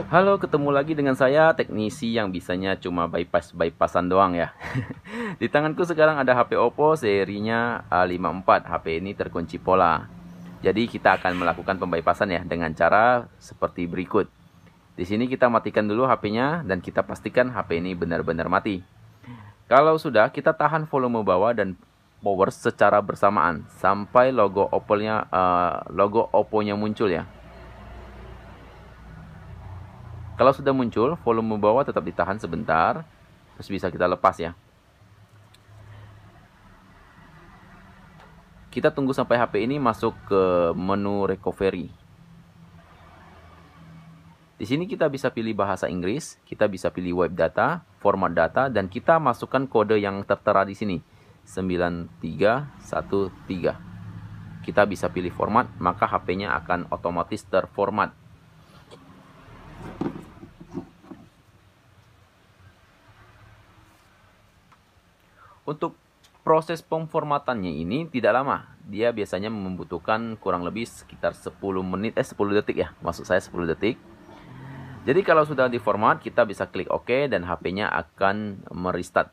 Halo, ketemu lagi dengan saya, teknisi yang bisanya cuma bypassan doang ya. Di tanganku sekarang ada HP Oppo serinya A54. HP ini terkunci pola. Jadi kita akan melakukan pembypassan ya dengan cara seperti berikut. Di sini kita matikan dulu HP-nya dan kita pastikan HP ini benar-benar mati. Kalau sudah, kita tahan volume bawah dan power secara bersamaan sampai logo Oppo-nya muncul ya. Kalau sudah muncul, volume bawah tetap ditahan sebentar, terus bisa kita lepas ya. Kita tunggu sampai HP ini masuk ke menu recovery. Di sini kita bisa pilih bahasa Inggris, kita bisa pilih web data, format data, dan kita masukkan kode yang tertera di sini, 9313. Kita bisa pilih format, maka HP-nya akan otomatis terformat. Untuk proses pemformatannya ini tidak lama. Dia biasanya membutuhkan kurang lebih sekitar 10 detik ya. Maksud saya 10 detik. Jadi kalau sudah diformat, kita bisa klik OK dan HP-nya akan merestart.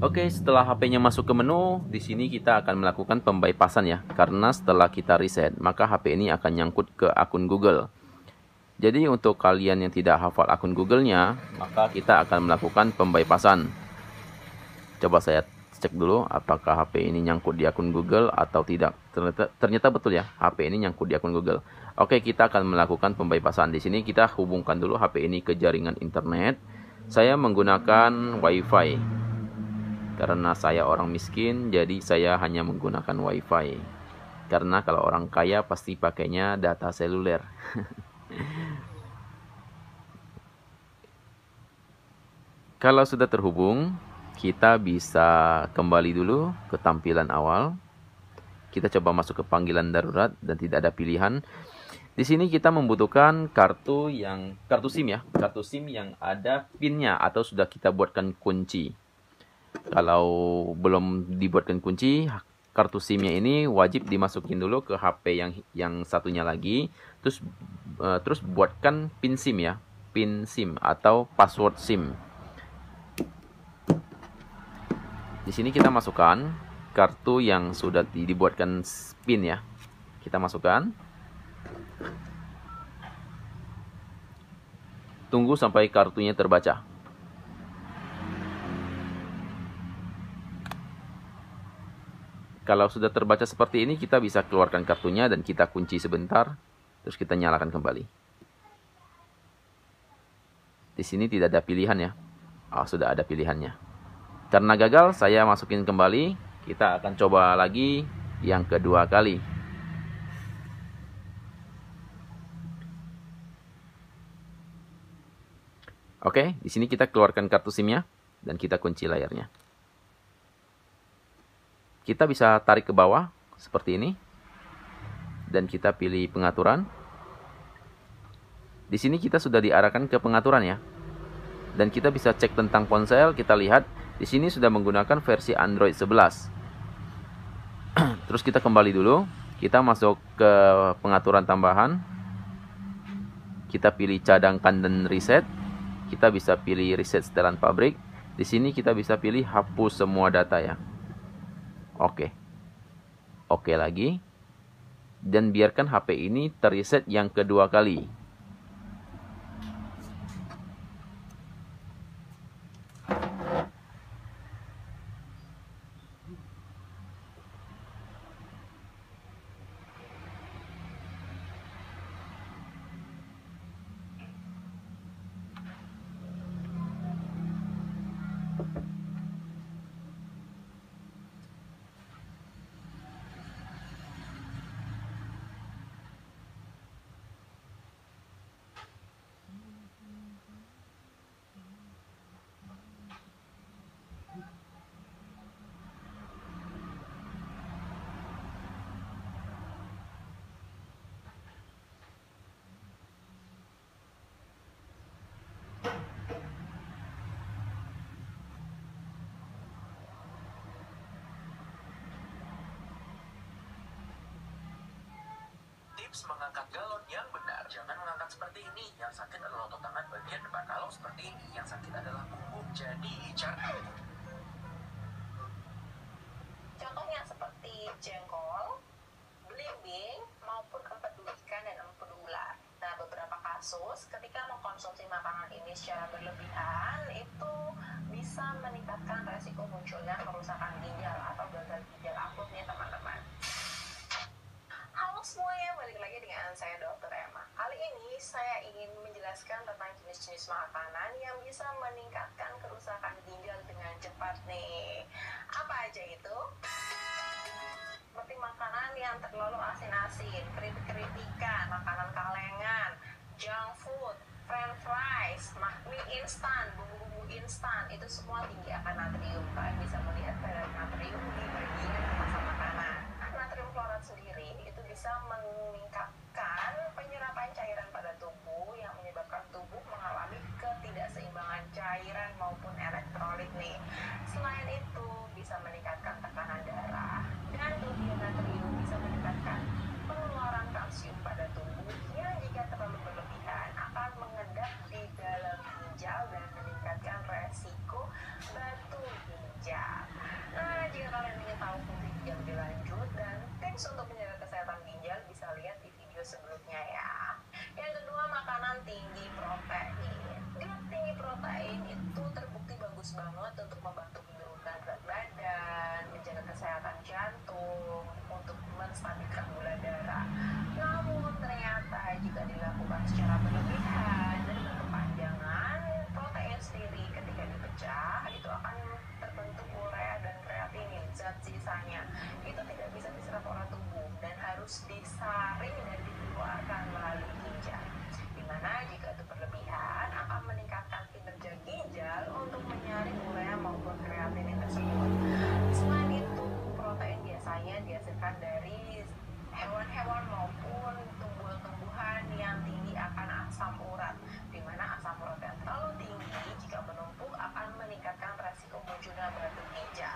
Oke, setelah HP-nya masuk ke menu, di sini kita akan melakukan pembypassan ya. Karena setelah kita reset, maka HP ini akan nyangkut ke akun Google. Jadi untuk kalian yang tidak hafal akun Google-nya, maka kita akan melakukan pembypassan. Coba saya cek dulu apakah HP ini nyangkut di akun Google atau tidak. Ternyata betul ya, HP ini nyangkut di akun Google. Oke, kita akan melakukan pembypassan. Di sini kita hubungkan dulu HP ini ke jaringan internet. Saya menggunakan WiFi. Karena saya orang miskin, jadi saya hanya menggunakan WiFi. Karena kalau orang kaya pasti pakainya data seluler. Kalau sudah terhubung, kita bisa kembali dulu ke tampilan awal. Kita coba masuk ke panggilan darurat dan tidak ada pilihan. Di sini kita membutuhkan kartu SIM ya, kartu SIM yang ada PIN-nya atau sudah kita buatkan kunci. Kalau belum dibuatkan kunci, kartu SIM-nya ini wajib dimasukin dulu ke HP yang satunya lagi, terus buatkan PIN SIM ya, PIN SIM atau password SIM. Di sini kita masukkan kartu yang sudah dibuatkan PIN ya. Kita masukkan. Tunggu sampai kartunya terbaca. Kalau sudah terbaca seperti ini, kita bisa keluarkan kartunya dan kita kunci sebentar, terus kita nyalakan kembali. Di sini tidak ada pilihan ya. Oh, sudah ada pilihannya. Karena gagal, saya masukin kembali. Kita akan coba lagi yang kedua kali. Oke, di sini kita keluarkan kartu SIM-nya dan kita kunci layarnya. Kita bisa tarik ke bawah seperti ini. Dan kita pilih pengaturan. Di sini kita sudah diarahkan ke pengaturan ya. Dan kita bisa cek tentang ponsel, kita lihat di sini sudah menggunakan versi Android 11. Terus kita kembali dulu, kita masuk ke pengaturan tambahan. Kita pilih cadangkan dan reset. Kita bisa pilih reset setelan pabrik. Di sini kita bisa pilih hapus semua data ya. Oke. Oke lagi. Dan biarkan HP ini terreset yang kedua kali. Tips mengangkat galon yang benar. Jangan mengangkat seperti ini. Yang sakit adalah otot tangan bagian depan. Kalau seperti ini, yang sakit adalah punggung. Jadi, contohnya seperti jengkol, belimbing, maupun empedu ikan dan empedu ular. Nah, beberapa kasus ketika mengkonsumsi makanan ini secara berlebihan itu bisa meningkatkan resiko munculnya kerusakan ginjal atau gagal ginjal akut nih teman-teman. Halo semuanya, balik lagi dengan saya Dr. Emma. Kali ini saya ingin menjelaskan tentang jenis-jenis makanan yang bisa meningkatkan kerusakan ginjal dengan cepat nih. Apa aja itu? Seperti makanan yang terlalu asin-asin, keripik-keripikan, makanan kalengan, junk food, french fries, mie instan, bumbu-bumbu instan, itu semua tinggi akan natrium. Kalian bisa melihat kadar natrium di bagian kemasan makanan. Natrium klorat sendiri itu bisa meningkatkan penyerapan cairan pada tubuh yang menyebabkan tubuh mengalami ketidakseimbangan cairan maupun elektrolit nih. Selain itu bisa meningkatkan tekanan darah, dan kelebihan natrium bisa meningkatkan pengeluaran kalsium pada tubuh yang jika terlalu berlebihan akan mengendap di dalam ginjal dan meningkatkan resiko batu ginjal. tips untuk menjaga kesehatan ginjal bisa lihat di video sebelumnya ya. Yang kedua, makanan tinggi protein. Diet tinggi protein itu terbukti bagus banget untuk membantu menurunkan berat badan, menjaga kesehatan jantung, untuk menstabilkan gula darah. Namun ternyata jika dilakukan secara berlebihan dan berkepanjangan, protein sendiri ketika dipecah itu akan terbentuk urea dan kreatinin. Zat sisanya itu tidak bisa diserap oleh tubuh dan harus disaring dan dikeluarkan melalui ginjal. Dimana jika itu berlebihan akan meningkatkan kinerja ginjal untuk menyaring urea maupun kreatinin tersebut. Selain itu, protein biasanya dihasilkan dari hewan-hewan maupun tumbuhan-tumbuhan yang tinggi akan asam urat, di mana asam urat yang terlalu tinggi jika menumpuk akan meningkatkan resiko munculnya batu ginjal.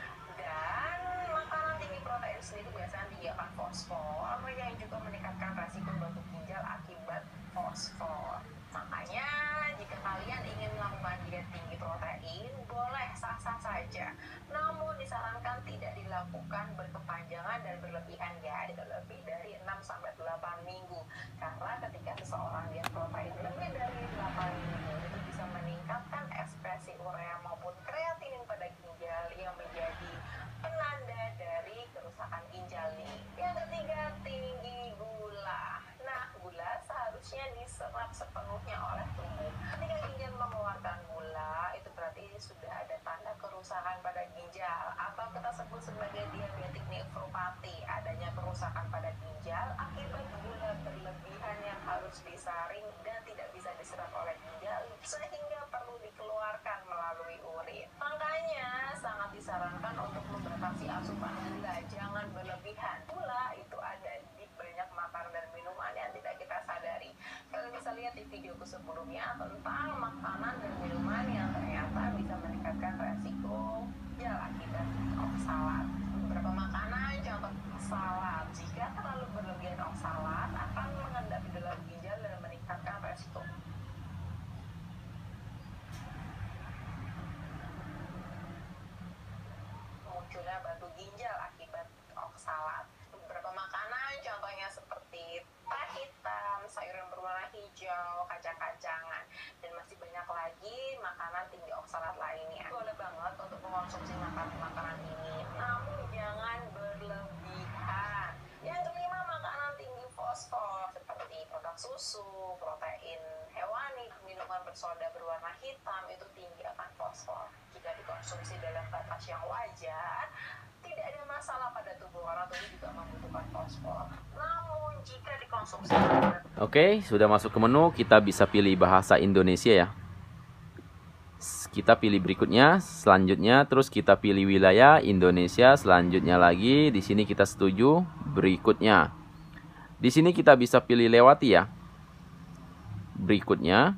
Dan makanan tinggi protein sendiri biasanya tinggi akan fosfor, yang juga meningkatkan resiko batu ginjal akibat fosfor. Makanya jika kalian ingin melakukan diet tinggi protein, boleh sah-sah saja. Namun disarankan tidak dilakukan berkepanjangan dan berlebihan ya, tidak lebih dari 6-8 minggu. Karena ketika seseorang diet protein lebih dari 8 minggu, itu bisa meningkatkan ekspresi urea maupun kreatinin pada ginjal yang menjadi penanda dari kerusakan ginjal nih. Yang ketiga, tinggi gula. Nah, gula seharusnya diserap sepenuhnya oleh tubuh. Ketika ginjal mengeluarkan gula, itu berarti sudah ada tanda kerusakan pada ginjal atau kita sebut sebagai diabetik nefropati, adanya kerusakan pada ginjal akibat gula berlebihan yang harus disaring dan tidak bisa diserap oleh ginjal sehingga perlu dikeluarkan melalui urin. Makanya sangat disarankan untuk membatasi asupan gula, jangan berlebihan. Gula itu ada di banyak makanan dan minuman yang tidak kita sadari. Kalian bisa lihat di videoku sebelumnya tentang makanan dan minuman yang ternyata bisa meningkatkan resiko ginjal akibat oksalat. Beberapa makanan, contoh salad. Jika terlalu berlebihan oksalat akan mengendap di dalam ginjal dan meningkatkan resiko munculnya batu ginjal akibat oksalat. Beberapa makanan contohnya seperti teh hitam, sayuran berwarna hijau, kacang-kacangan, dan masih banyak lagi makanan tinggi oksalat lainnya. Boleh banget untuk mengonsumsi makanan ini, namun jangan berlebihan. Yang kelima, makanan tinggi fosfor seperti produk susu, protein hewani, minuman bersoda berwarna hitam itu tinggi akan fosfor. Jika dikonsumsi dalam batas yang wajar, tidak ada masalah pada tubuh karena tubuh juga membutuhkan fosfor. Namun jika dikonsumsi Oke, sudah masuk ke menu, kita bisa pilih bahasa Indonesia ya. Kita pilih berikutnya, selanjutnya, terus kita pilih wilayah Indonesia, selanjutnya lagi, di sini kita setuju, berikutnya. Di sini kita bisa pilih lewati ya. Berikutnya.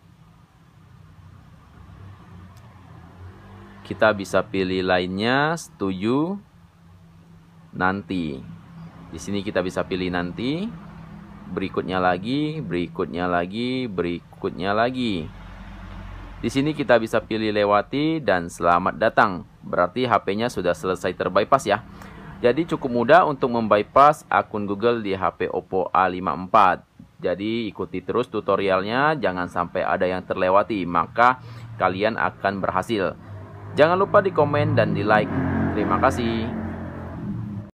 Kita bisa pilih lainnya, setuju, nanti. Di sini kita bisa pilih nanti, berikutnya lagi, berikutnya lagi, berikutnya lagi. Di sini kita bisa pilih lewati dan selamat datang. Berarti HP-nya sudah selesai terbypass ya. Jadi cukup mudah untuk membypass akun Google di HP Oppo A54. Jadi ikuti terus tutorialnya, jangan sampai ada yang terlewati, maka kalian akan berhasil. Jangan lupa di komen dan di like. Terima kasih.